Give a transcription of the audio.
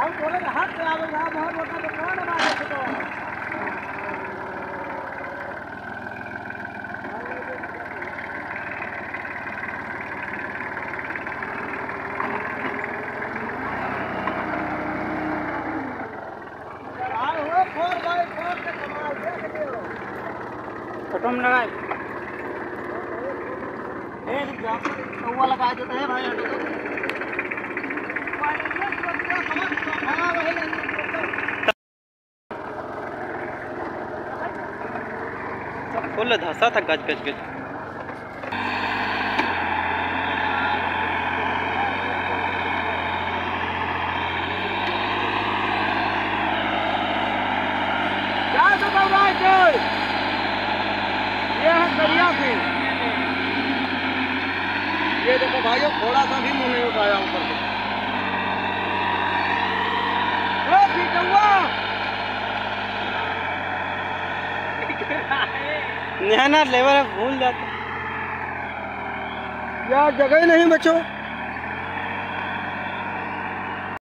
हम बोले हाथ पे आ गया बहुत मोटा तो कौन है बात है तो कटम लगाए कौवा लगा देते हैं भाई फुल धसा था गज गज गज। ये है दरिया से ये देखो भाइयों थोड़ा सा भी मुंह नहीं उठाया ऊपर से ना लेवल भूल जाता यार जगह ही नहीं बचो।